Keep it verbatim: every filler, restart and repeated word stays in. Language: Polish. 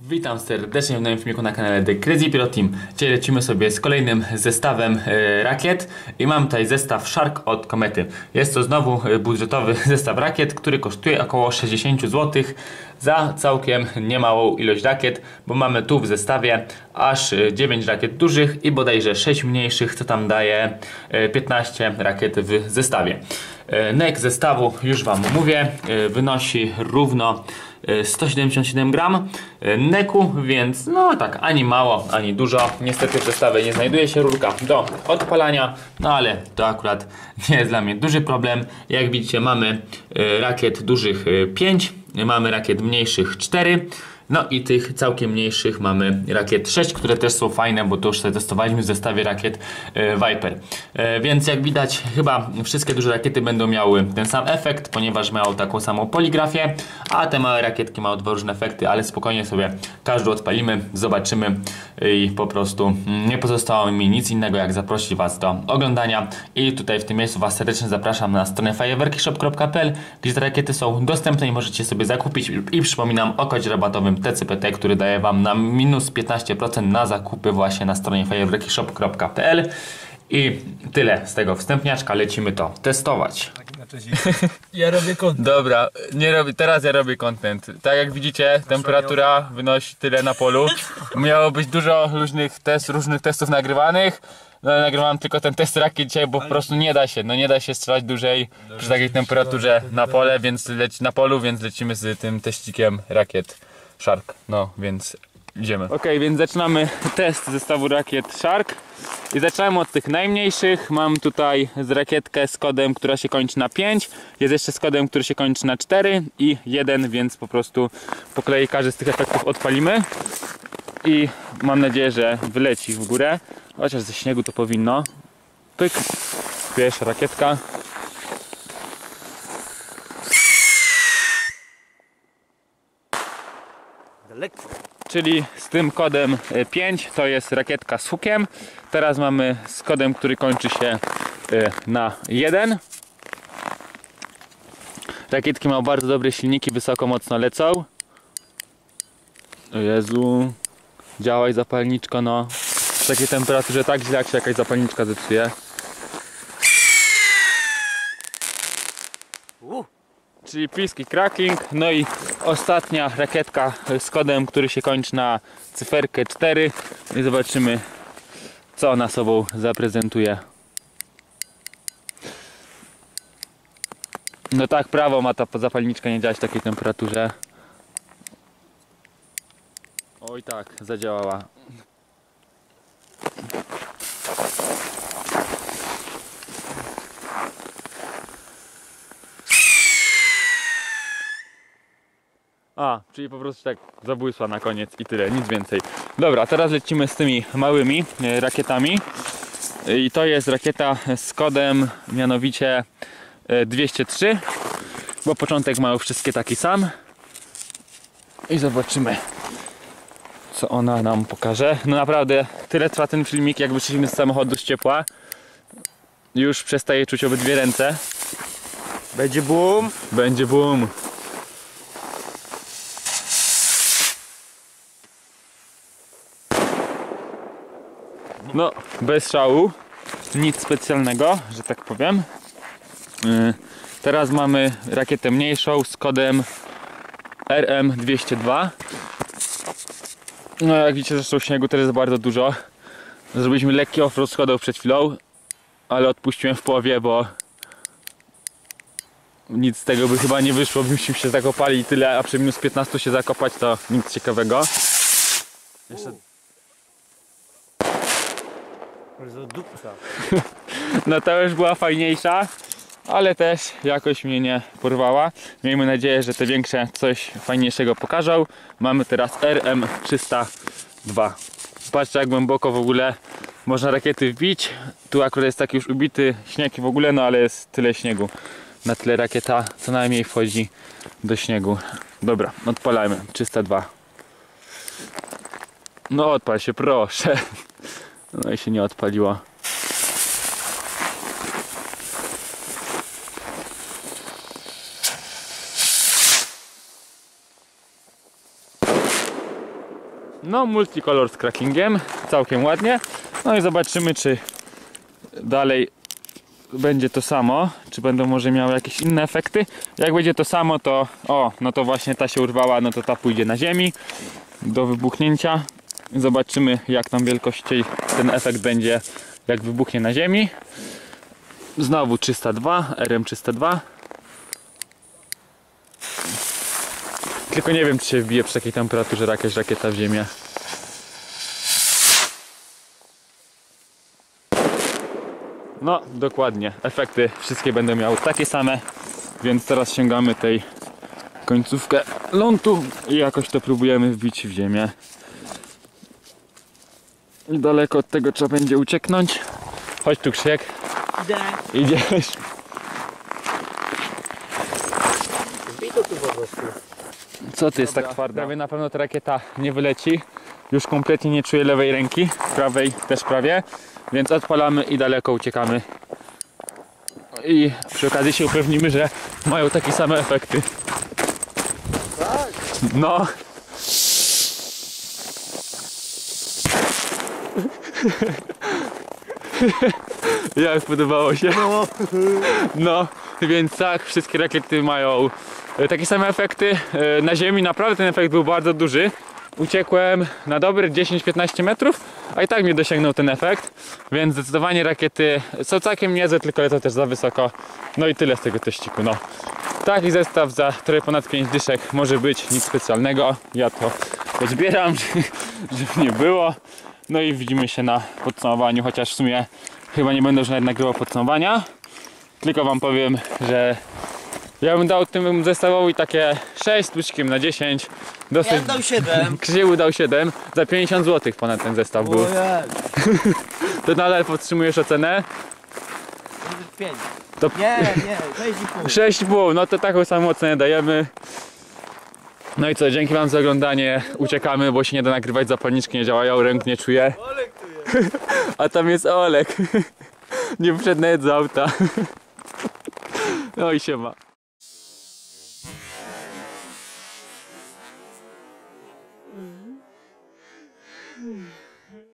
Witam serdecznie w nowym filmiku na kanale The Crazy Pilot Team. Dzisiaj lecimy sobie z kolejnym zestawem e, rakiet i mam tutaj zestaw Shark od Komety. Jest to znowu budżetowy zestaw rakiet, który kosztuje około sześćdziesiąt złotych za całkiem niemałą ilość rakiet, bo mamy tu w zestawie aż dziewięć rakiet dużych i bodajże sześć mniejszych, co tam daje piętnaście rakiet w zestawie. Nek zestawu, już Wam mówię, wynosi równo sto siedemdziesiąt siedem gram neku, więc no tak, ani mało, ani dużo. Niestety w zestawie nie znajduje się rurka do odpalania, no ale to akurat nie jest dla mnie duży problem. Jak widzicie, mamy rakiet dużych pięć, mamy rakiet mniejszych cztery. No i tych całkiem mniejszych mamy rakiet sześć, które też są fajne, bo to już sobie testowaliśmy w zestawie rakiet e, Viper. E, więc jak widać, chyba wszystkie duże rakiety będą miały ten sam efekt, ponieważ mają taką samą poligrafię, a te małe rakietki mają dwa różne efekty, ale spokojnie sobie każdą odpalimy, zobaczymy i po prostu nie pozostało mi nic innego jak zaprosić Was do oglądania. I tutaj w tym miejscu Was serdecznie zapraszam na stronę fajerwerki shop kropka p l, gdzie te rakiety są dostępne i możecie sobie zakupić. I przypominam o kodzie rabatowym T C P T, który daje Wam na minus piętnaście procent na zakupy właśnie na stronie fajerwerki shop kropka p l. I tyle z tego wstępniaczka, lecimy to testować. Ja robię content. Dobra, nie robię, teraz ja robię content. Tak jak widzicie, temperatura wynosi tyle na polu. Miało być dużo różnych, test, różnych testów nagrywanych. No, nagrywam tylko ten test rakiet dzisiaj, bo po prostu nie da się, no nie da się strzelać dłużej przy takiej temperaturze na pole, więc leci na polu, więc lecimy z tym teścikiem rakiet Shark. No, więc idziemy. Ok, więc zaczynamy test zestawu rakiet Shark. I zaczynamy od tych najmniejszych. Mam tutaj z rakietkę z kodem, która się kończy na pięć. Jest jeszcze z kodem, który się kończy na cztery i jeden, więc po prostu po kolei każdy z tych efektów odpalimy. I mam nadzieję, że wyleci w górę. Chociaż ze śniegu to powinno. Pyk. Pierwsza rakietka. Daleko. Czyli z tym kodem pięć to jest rakietka z hukiem. Teraz mamy z kodem, który kończy się na jeden. Rakietki mają bardzo dobre silniki, wysoko mocno lecą. O Jezu. Działaj zapalniczko, no. W takiej temperaturze tak źle, jak się jakaś zapalniczka zepsuje. Uh. Czyli piski cracking. No i ostatnia rakietka z kodem, który się kończy na cyferkę cztery. I zobaczymy, co ona sobą zaprezentuje. No tak, prawo ma ta zapalniczka nie działać w takiej temperaturze. Oj tak, zadziałała. A, czyli po prostu tak zabłysła na koniec i tyle, nic więcej. Dobra, teraz lecimy z tymi małymi e, rakietami. I to jest rakieta z kodem mianowicie e, dwieście trzy, bo początek mają wszystkie taki sam. I zobaczymy, co ona nam pokaże. No naprawdę, tyle trwa ten filmik, jak wyszliśmy z samochodu z ciepła. Już przestaje czuć obydwie ręce. Będzie boom. Będzie boom. No, bez szału. Nic specjalnego, że tak powiem. Yy, teraz mamy rakietę mniejszą z kodem R M dwieście dwa. No jak widzicie, zresztą śniegu teraz jest bardzo dużo. Zrobiliśmy lekki offroad z kodą przed chwilą, ale odpuściłem w połowie, bo nic z tego by chyba nie wyszło, byśmy się zakopali i tyle, a przy minus piętnaście się zakopać to nic ciekawego. Jeszcze... No to już była fajniejsza, ale też jakoś mnie nie porwała. Miejmy nadzieję, że te większe coś fajniejszego pokażą. Mamy teraz R M trzysta dwa. Patrzcie, jak głęboko w ogóle można rakiety wbić. Tu akurat jest taki już ubity śnieg w ogóle, no ale jest tyle śniegu. Na tyle rakieta co najmniej wchodzi do śniegu. Dobra, odpalajmy. trzysta dwa. No odpal się, proszę. No i się nie odpaliło. No, multicolor z crackingiem, całkiem ładnie. No i zobaczymy, czy dalej będzie to samo, czy będą może miały jakieś inne efekty. Jak będzie to samo, to o, no to właśnie ta się urwała, no to ta pójdzie na ziemi do wybuchnięcia. Zobaczymy, jak tam wielkości ten efekt będzie, jak wybuchnie na ziemi. Znowu trzysta dwa, R M trzysta dwa. Tylko nie wiem, czy się wbije przy takiej temperaturze jakaś rakieta w ziemię. No, dokładnie. Efekty wszystkie będą miały takie same, więc teraz sięgamy tej końcówkę lądu i jakoś to próbujemy wbić w ziemię. I daleko od tego trzeba będzie ucieknąć. Chodź tu, Krzysiek. Idę. Idziesz. Wbij to tu po prostu. Co ty, jest tak twarda? Prawie na pewno ta rakieta nie wyleci. Już kompletnie nie czuję lewej ręki, prawej też prawie. Więc odpalamy i daleko uciekamy. I przy okazji się upewnimy, że mają takie same efekty. Tak. No. Jak podobało się? No. No, więc tak, wszystkie rakiety mają takie same efekty. Na ziemi naprawdę ten efekt był bardzo duży. Uciekłem na dobre dziesięć piętnaście metrów, a i tak mnie dosięgnął ten efekt. Więc zdecydowanie rakiety są całkiem niezłe, tylko lecą też za wysoko. No i tyle z tego teściku. No. Taki zestaw za trochę ponad pięć dyszek może być, nic specjalnego. Ja to odbieram, żeby nie było. No i widzimy się na podsumowaniu, chociaż w sumie chyba nie będę już nawet nagrywał podsumowania. Tylko wam powiem, że ja bym dał tym zestawowi takie sześć z pluszkiem na dziesięć. Dosyć... Ja dał siedem. Krzysiek dał siedem. Za pięćdziesiąt złotych ponad ten zestaw był. Ojej. To nadal podtrzymujesz ocenę? pięć. To... Nie, nie, sześć i pół. sześć i pół, no to taką samą ocenę dajemy. No i co, dzięki wam za oglądanie. Uciekamy, bo się nie da nagrywać, zapalniczki nie działają, ręk nie czuję. Olek tu jest. A tam jest Olek. Nie wszedł nawet z auta. No i siema.